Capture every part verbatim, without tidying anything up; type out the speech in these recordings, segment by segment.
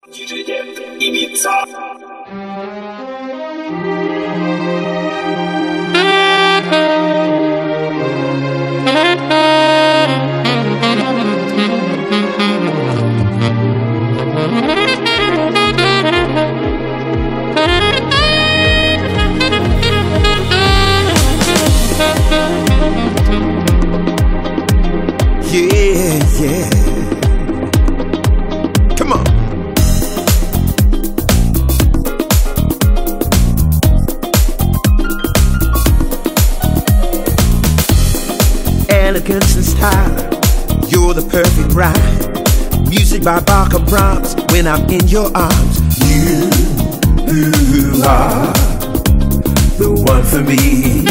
Elegance and style, you're the perfect ride. Music by Barker Brahms when I'm in your arms. You, you are the one for me.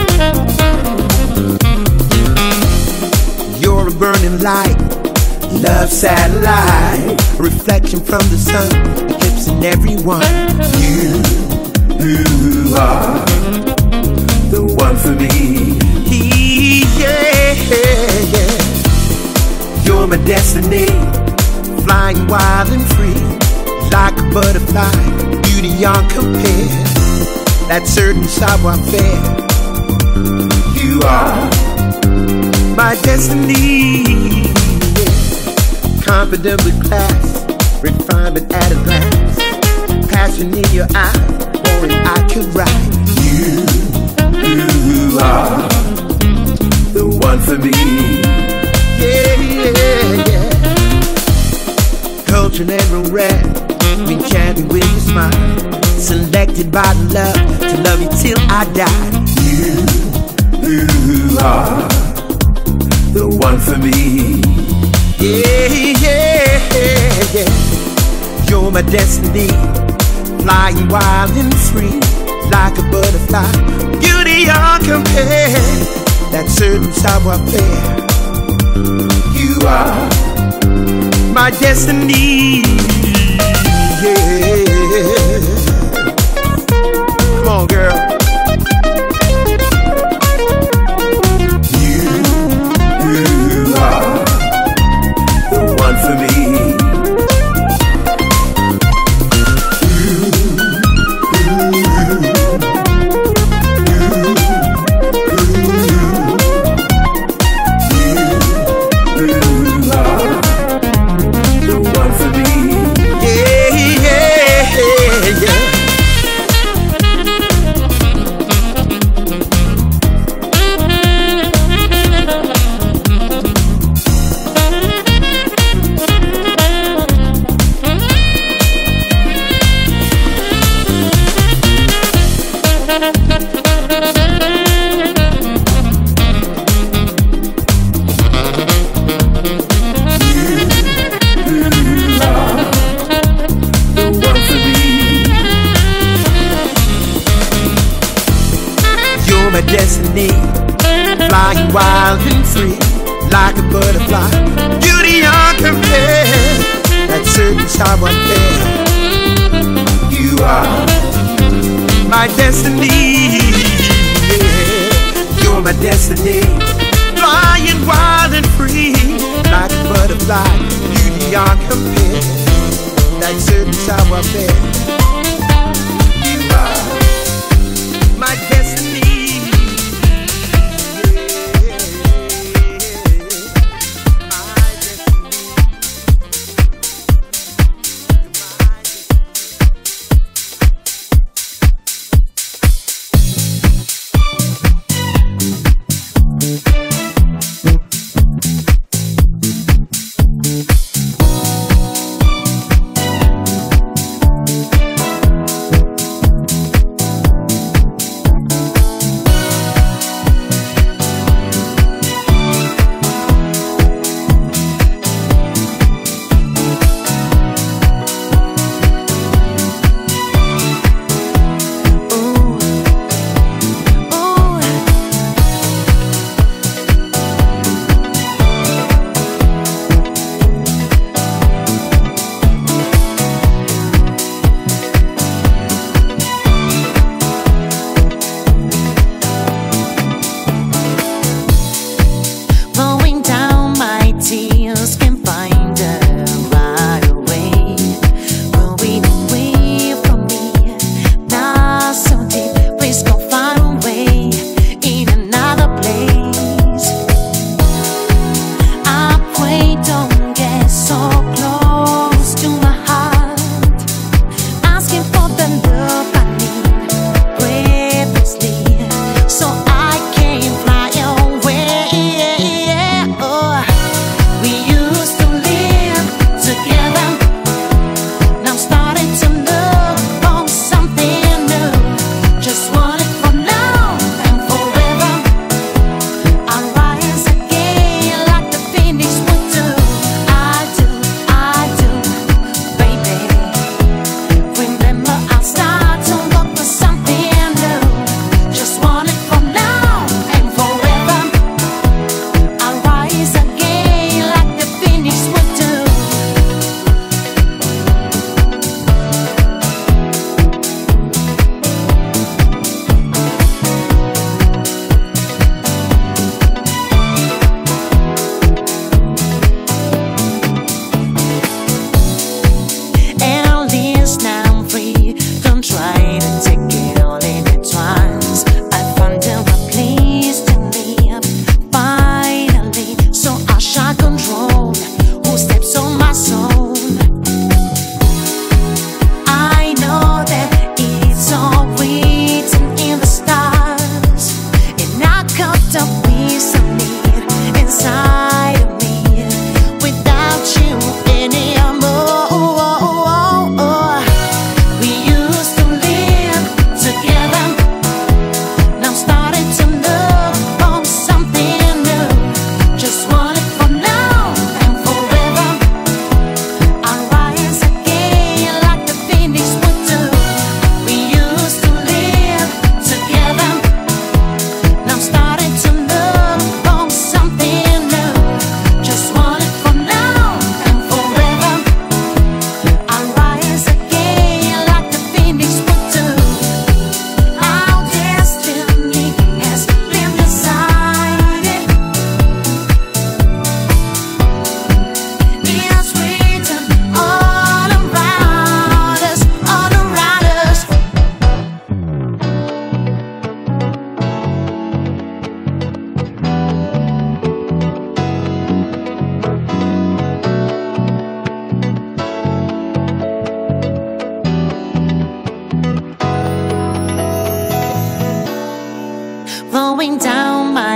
You're a burning light, love satellite, a reflection from the sun, eclipsing everyone. You, you are the one for me. Yeah, yeah. You're my destiny, flying wild and free, like a butterfly, beauty uncompared, that certain savoir-faire. You are my destiny, yeah. Confident with class, refinement at a glance, passion in your eyes, pouring I could write. You, you are the one for me. Yeah, yeah, yeah. Cultured and red, enchanted with your smile, selected by the love to love you till I die. You, you are the one for me. Yeah, yeah, yeah. You're my destiny, flying wild and free, like a butterfly, beauty uncompared, that certain savoir-faire. You are my destiny, yeah. Come on, girl. You, you are the one for me. My destiny, flying wild and free, like a butterfly, beauty uncompared, that certain savoir-faire. You are my destiny, yeah. You're my destiny, flying wild and free, like a butterfly, beauty uncompared, that certain savoir-faire. You are my destiny.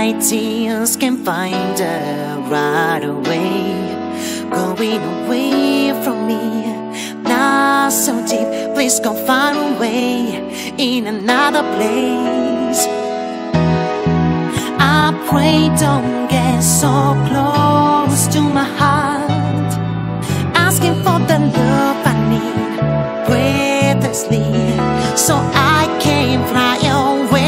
my tears can find her right away, going away from me. Not so deep, please go find a way in another place. I pray don't get so close to my heart, asking for the love I need breathlessly, so I can fly away.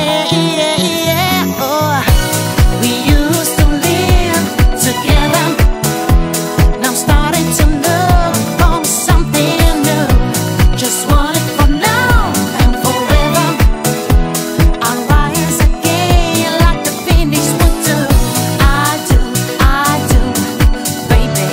Oh, we used to live together, now starting to look for something new. Just want it for now and forever. I'll rise again like the phoenix would do. I do, I do, baby.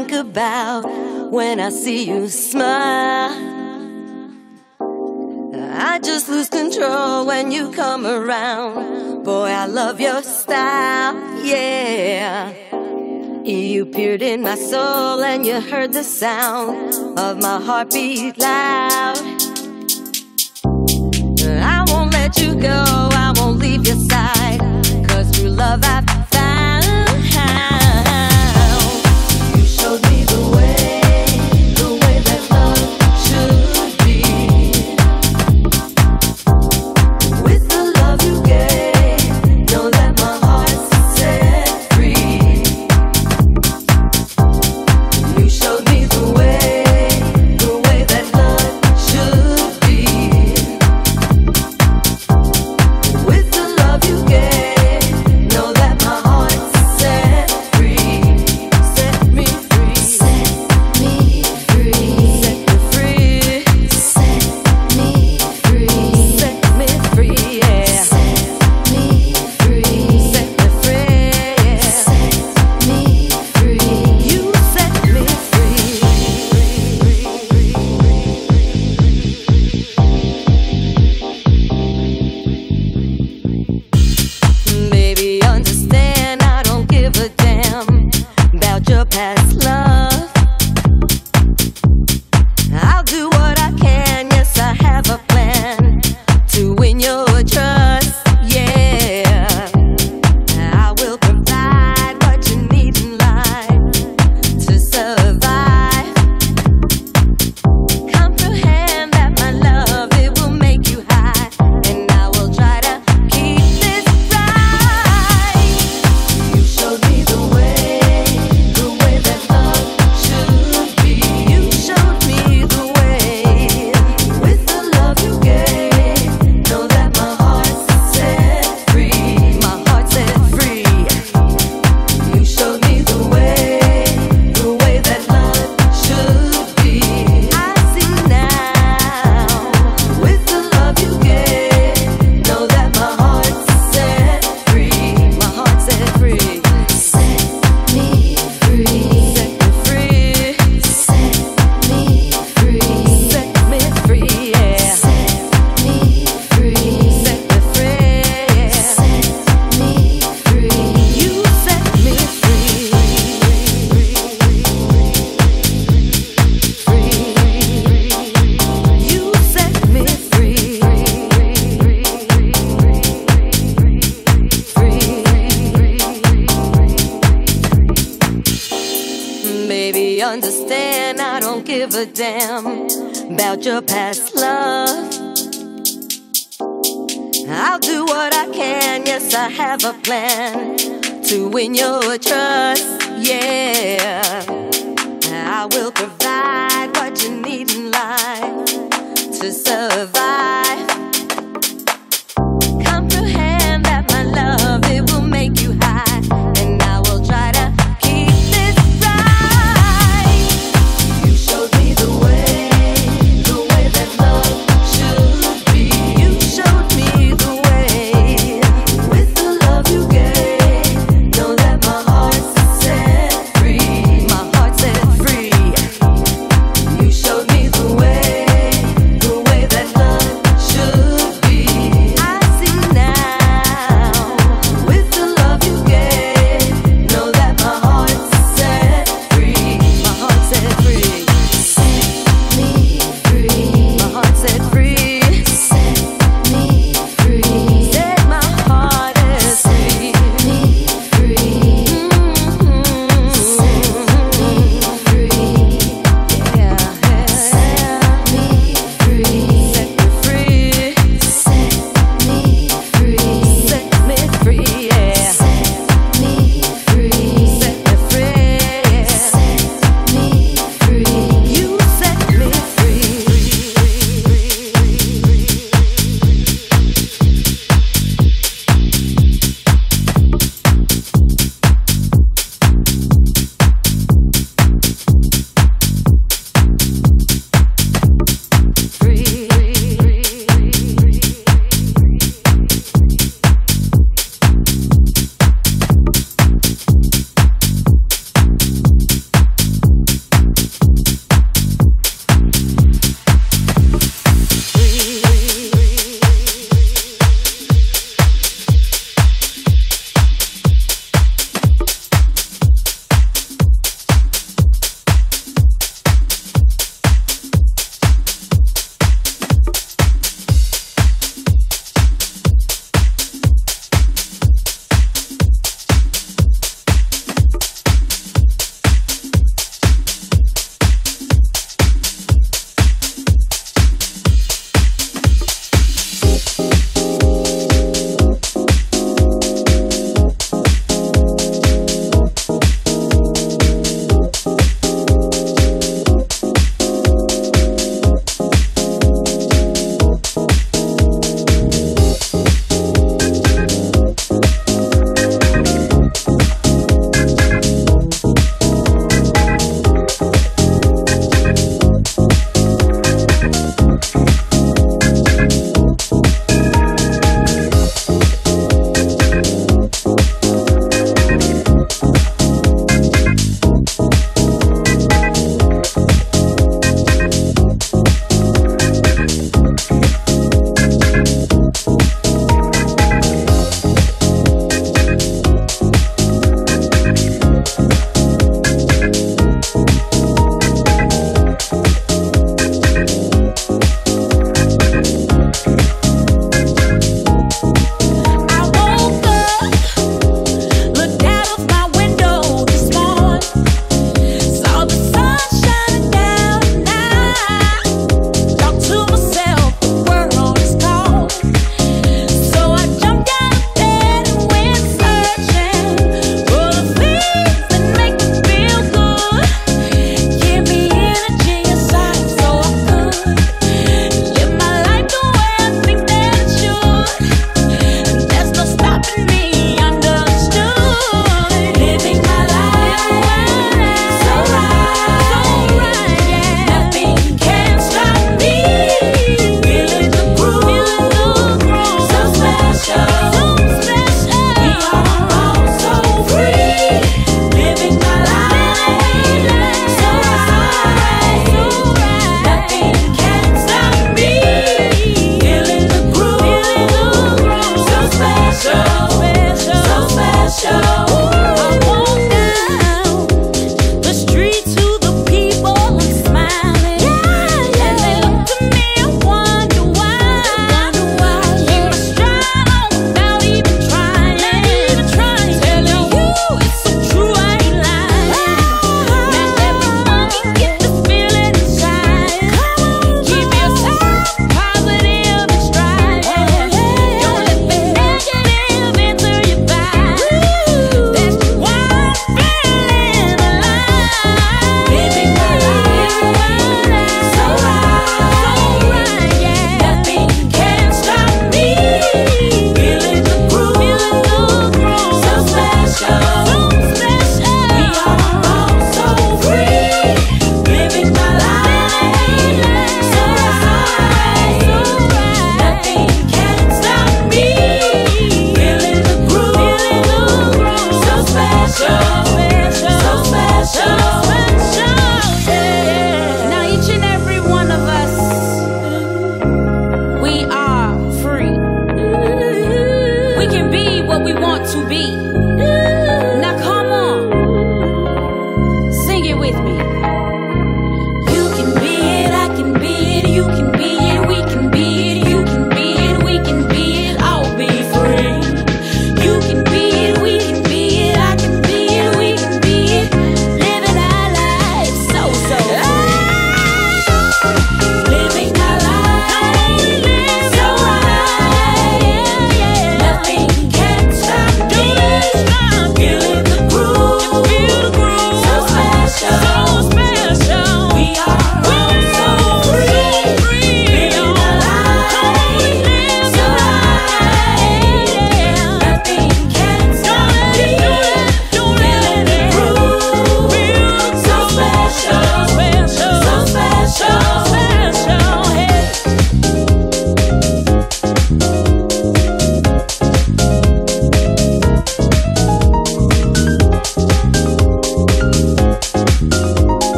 think about when I see you smile. I just lose control when you come around. Boy, I love your style, yeah. You peered in my soul and you heard the sound of my heartbeat loud. I won't let you go, I won't leave your side, 'cause through love I've found. You showed me the way, the way that love should be. With the love you gave, know that my heart's set free. You showed me the way, the way that love should be. With the love you gave, know that my heart's set free. Set me free. Set me free. Set me free. Set me free. Set me free, yeah. Set me free. Set me free, yeah. Set me free. You set me free. Baby, understand I don't give a damn about your past love. I'll do what I can, yes, I have a plan to win your trust, yeah. I will provide what you need in life to survive. Comprehend that my love, it will make you high, and I will try to keep this right. You showed me the way, the way that love should be. You showed me the way, with the love you gave, know that my heart's set free. My heart's set free. You showed me the way, the way that love should be. I see now, with the love you gave, know that my heart's set free. My heart's set free. Set me free. Set me free. Set me free. Set me free, yeah. Set me free. Set me free, yeah. Set me free. You set me free. You set me free. Baby, understand I don't give a damn about your past love. I'll do what I can, yes, I have a plan to win your trust, yeah. I will provide what you need in life to survive. Comprehend that my love, it will make you high, and I will try to keep this right. You showed me the way, the way that love should be. You showed me the way, with the love you gave, know that my heart's set free. My heart's set free. You showed me the way, the way that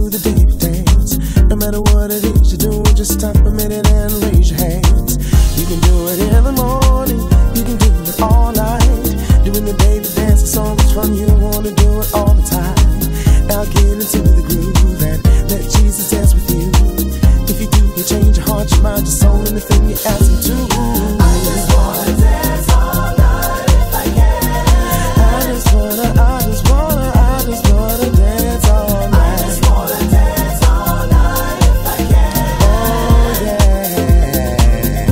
do the David dance. No matter what it is you're doing, just stop a minute and raise your hands. You can do it in the morning, you can do it all night. Doing the David dance is so much fun, you wanna do it all the time. Now get into the groove and let Jesus dance with you. If you do, you change your heart, your mind, your soul, anything you ask him to. I just wanna dance all night if I can. I just wanna, I just wanna, I just wanna dance all night. I just wanna dance all night if I can. Oh yeah.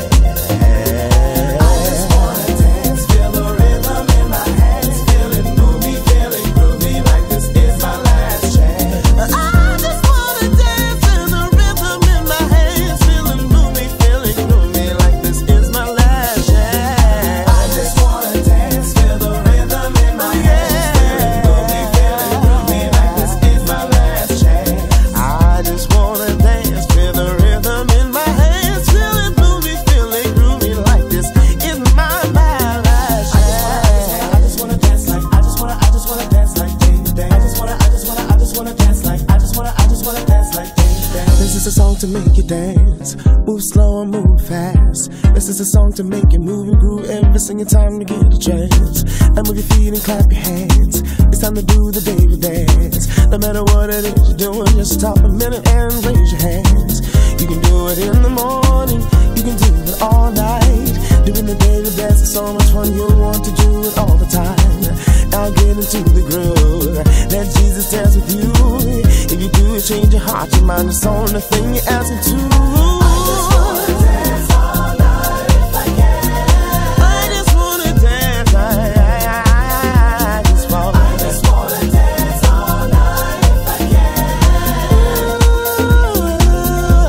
I just wanna dance, feel the rhythm in my hands, feel it move me, feel it groove me like this is my last chance. I just wanna dance, feel the rhythm in my hands, feel it move me, feel it groove me like this is my last chance. I just wanna dance, feel the rhythm in my hands, feel it move me, feel it groove me like this is my last chance. I just wanna dance, feel the rhythm in my hands, feel it move me, feel it groove me like this is my, my last chance. I just wanna dance like, I just wanna, I just wanna dance like David dance. I just wanna, I just wanna, I just wanna dance like, I just wanna, I just wanna dance like David dance. This is a song to make you dance, move slow and move fast. This is a song to make you move and groove every single time you get a chance. And move your feet and clap your hands. It's time to do the David dance. No matter what it is you're doing, just stop a minute and raise your hands. You can do it in the morning, you can do it all night. Doing the David dance is so much fun, you want to do it all the time. Now get into the groove, let Jesus dance with you. If you do it, change your heart, your mind, your soul, the thing you ask him to. I just wanna dance all night if I can. I just wanna dance, I, I, I, I just wanna, I just wanna dance all night if I can. Ooh,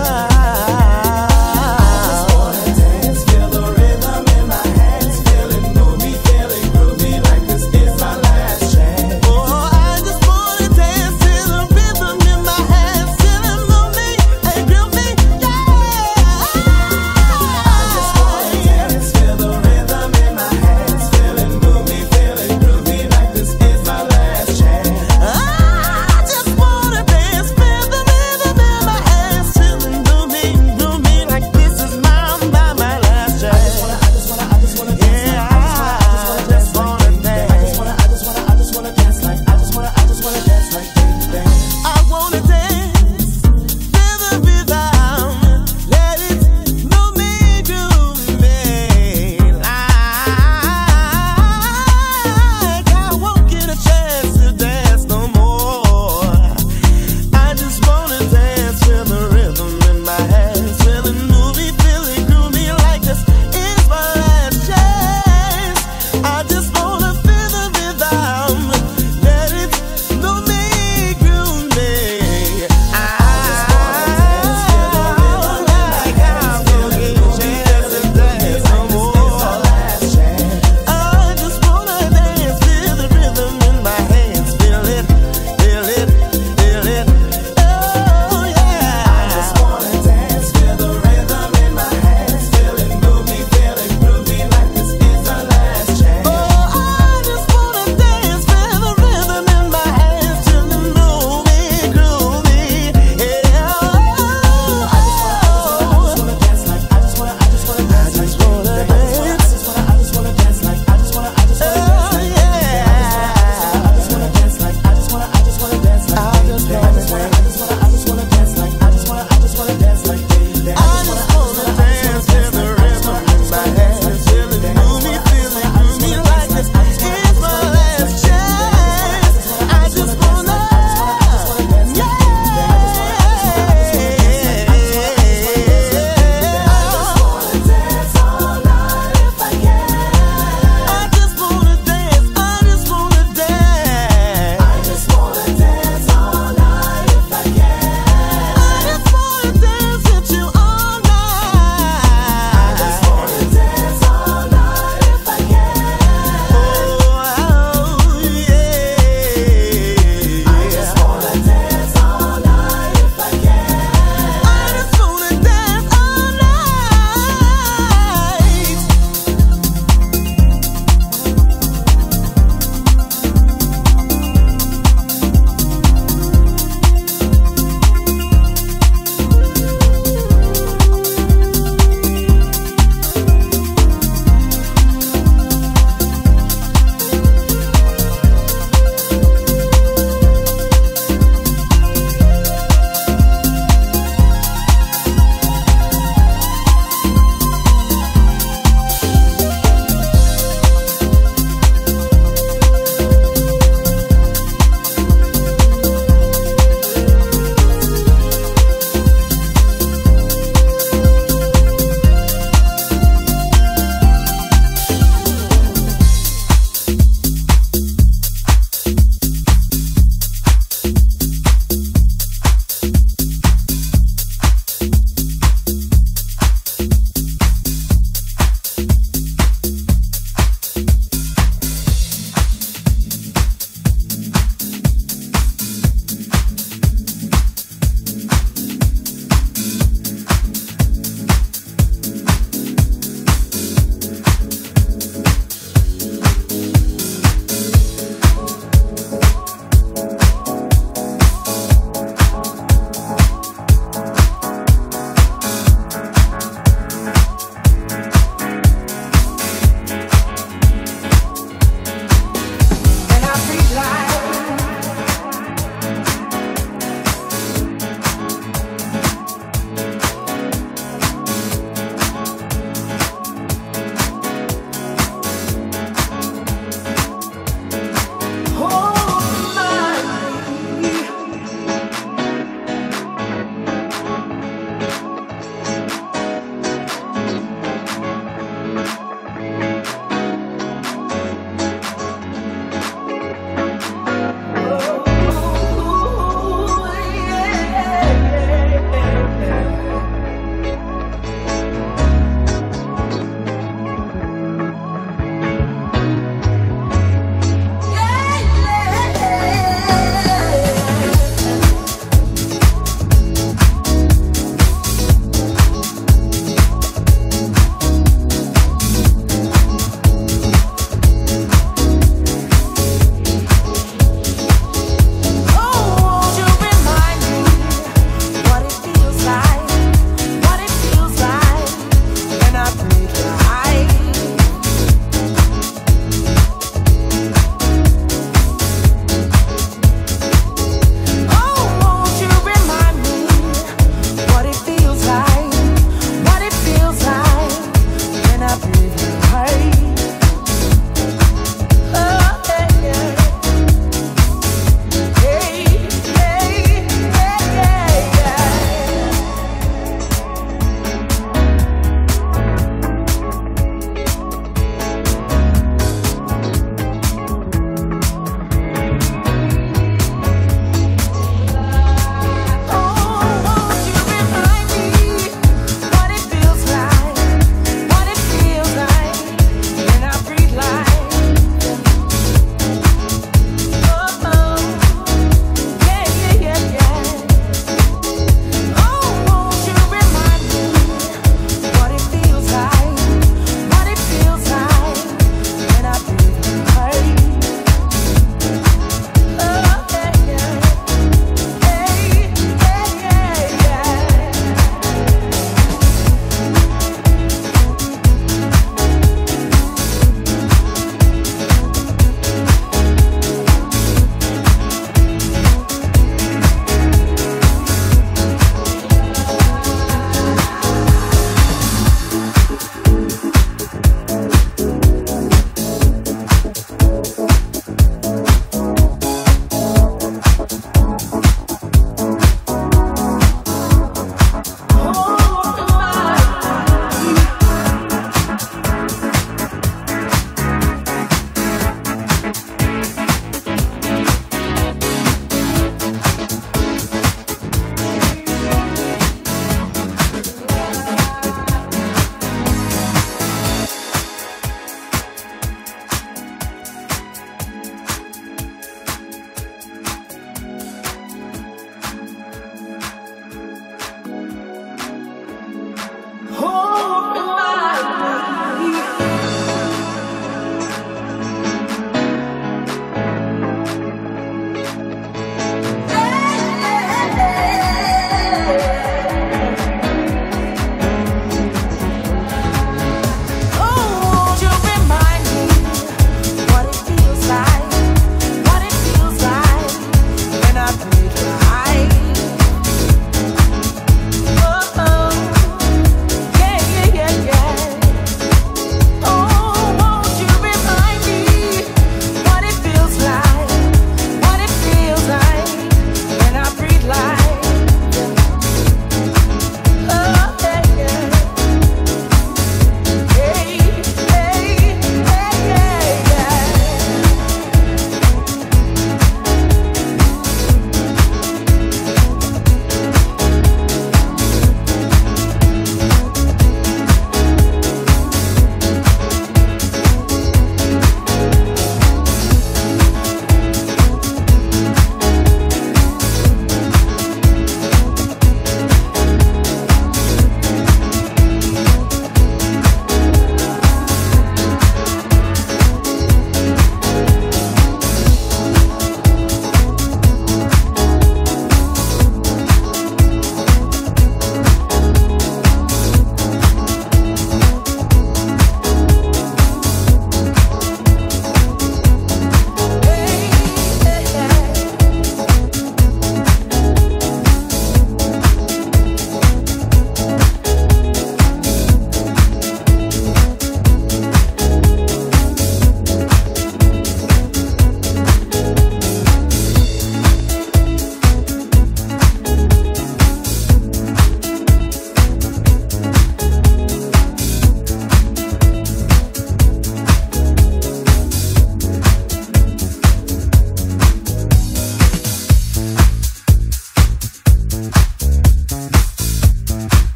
I just wanna dance, feel the rhythm in my hands, feel it move me, feel it groove me like this is my last chance. Oh, I just wanna dance, feel the rhythm in my hands, feel it move me and groove me, yeah.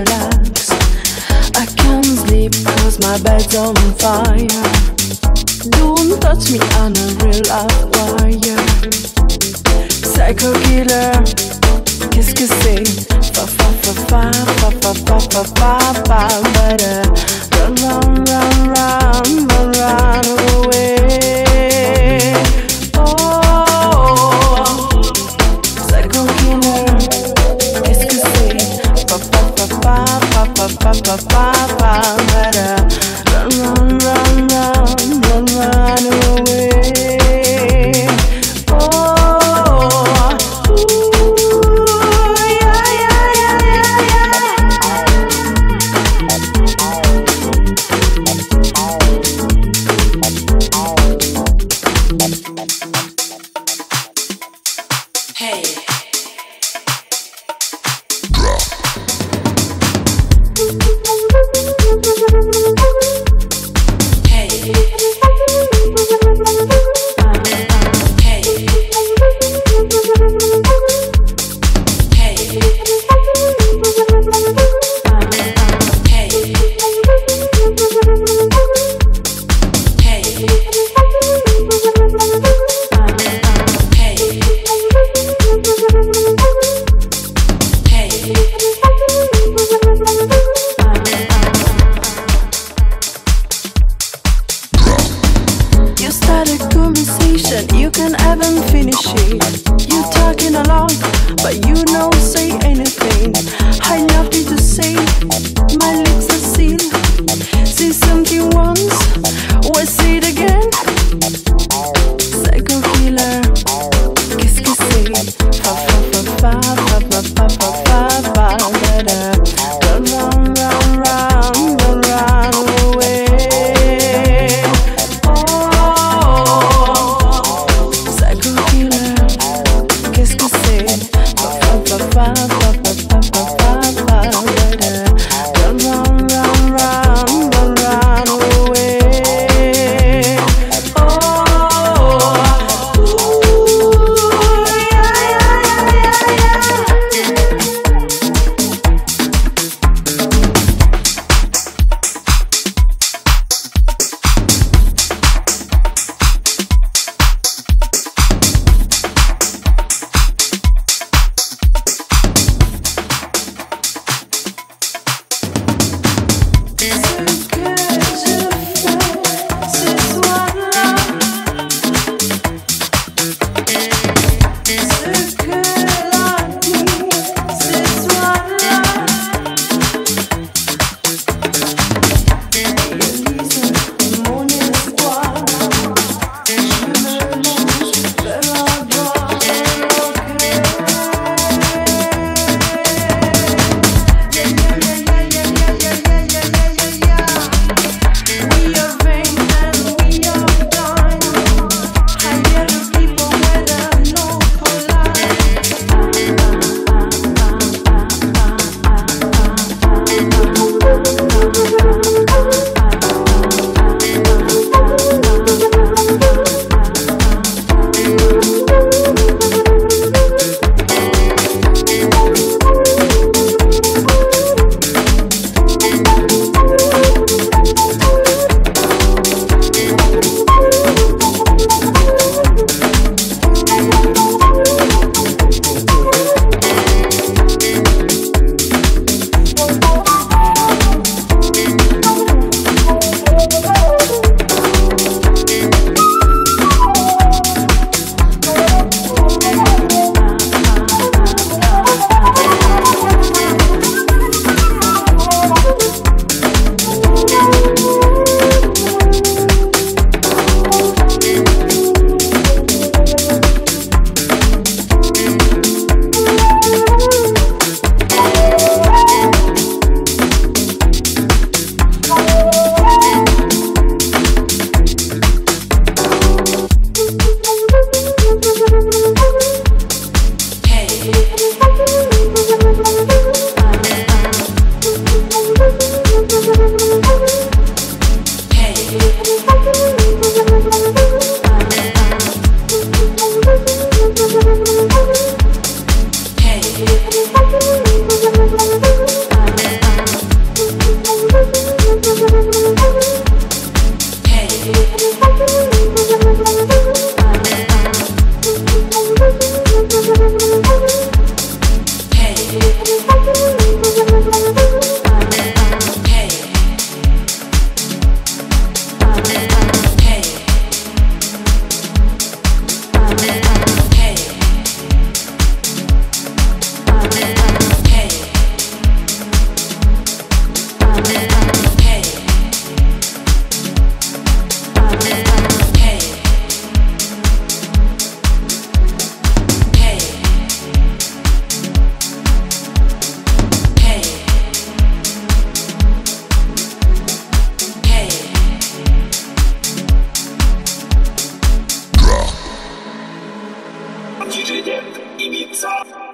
relax. I can't sleep cause my bed's on fire. Don't touch me on a real life wire. Psycho killer, qu'est-ce que c'est? Fa fa fa fa fa fa fa fa fa fa fa. Run run run run run run away. Oh, psycho killer, qu'est-ce que c'est? Fa fa fa fa fa fa fa fa fa fa. Run run run run run run away. Oh, ooh, yeah yeah yeah yeah Hey. D J Net Ibiza.